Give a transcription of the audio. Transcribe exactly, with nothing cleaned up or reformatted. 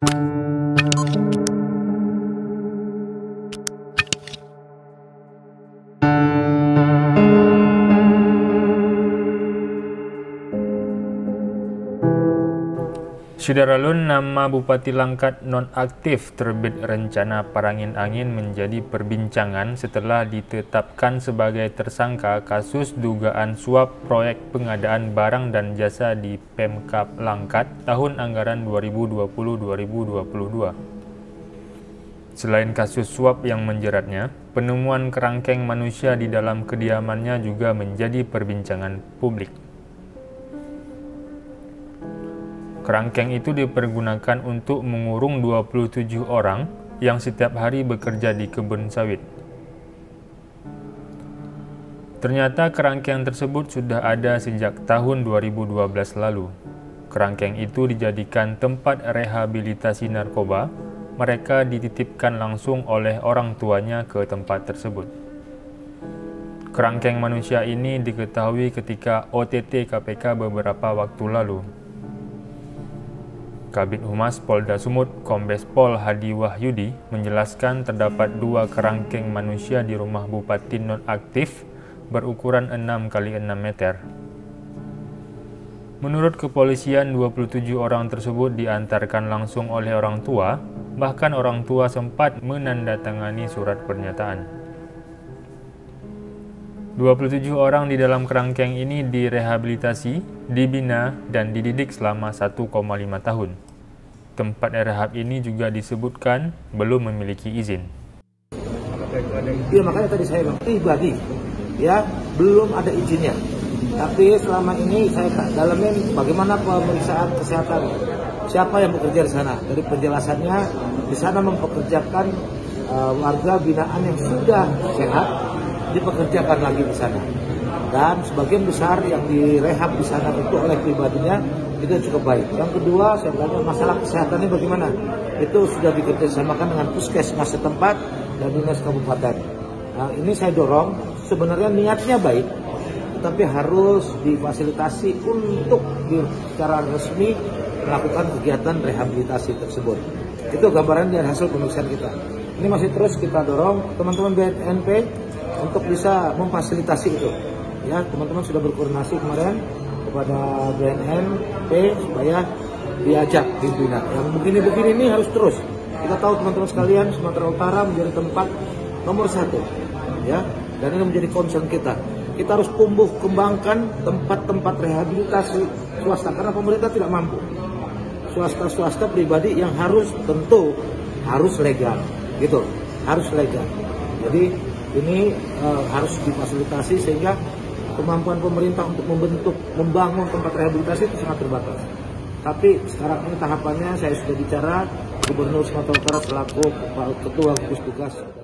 Syederalun, nama Bupati Langkat nonaktif terbit rencana Parangin Angin menjadi perbincangan setelah ditetapkan sebagai tersangka kasus dugaan suap proyek pengadaan barang dan jasa di Pemkab Langkat tahun anggaran dua ribu dua puluh dua ribu dua puluh dua. Selain kasus suap yang menjeratnya, penemuan kerangkeng manusia di dalam kediamannya juga menjadi perbincangan publik. Kerangkeng itu dipergunakan untuk mengurung dua puluh tujuh orang yang setiap hari bekerja di kebun sawit. Ternyata kerangkeng tersebut sudah ada sejak tahun dua ribu dua belas lalu. Kerangkeng itu dijadikan tempat rehabilitasi narkoba. Mereka dititipkan langsung oleh orang tuanya ke tempat tersebut. Kerangkeng manusia ini diketahui ketika O T T K P K beberapa waktu lalu. Kabid Humas Polda Sumut, Kombes Pol Hadi Wahyudi, menjelaskan terdapat dua kerangkeng manusia di rumah Bupati nonaktif berukuran enam kali enam meter. Menurut kepolisian, dua puluh tujuh orang tersebut diantarkan langsung oleh orang tua, bahkan orang tua sempat menandatangani surat pernyataan. dua puluh tujuh orang di dalam kerangkeng ini direhabilitasi, dibina, dan dididik selama satu koma lima tahun. Tempat rehab ini juga disebutkan belum memiliki izin. Ya, makanya tadi saya bilang pribadi, ya belum ada izinnya. Tapi selama ini saya dalamin bagaimana pemeriksaan kesehatan, siapa yang bekerja di sana. Dari penjelasannya, di sana mempekerjakan uh, warga binaan yang sudah sehat, dipekerjakan lagi di sana, dan sebagian besar yang direhab di sana itu oleh pribadinya itu cukup baik. Yang kedua, saya tanya masalah kesehatannya bagaimana, itu sudah dikerjasamakan dengan puskesmas setempat dan dinas kabupaten. Nah, ini saya dorong, sebenarnya niatnya baik, tetapi harus difasilitasi untuk di, secara resmi melakukan kegiatan rehabilitasi tersebut. Itu gambaran dari hasil pemeriksaan kita. Ini masih terus kita dorong teman-teman B N P untuk bisa memfasilitasi itu. Ya, teman-teman sudah berkoordinasi kemarin kepada B N P supaya diajak pimpinan. Yang begini-begini ini harus terus. Kita tahu teman-teman sekalian, Sumatera Utara menjadi tempat nomor satu, ya, dan ini menjadi concern kita. Kita harus tumbuh kembangkan tempat-tempat rehabilitasi swasta karena pemerintah tidak mampu. Swasta-swasta pribadi yang harus tentu harus legal, gitu, harus legal. Jadi ini uh, harus difasilitasi sehingga kemampuan pemerintah untuk membentuk, membangun tempat rehabilitasi itu sangat terbatas. Tapi sekarang ini tahapannya saya sudah bicara Gubernur Sumatera Utara selaku Ketua Gugus Tugas.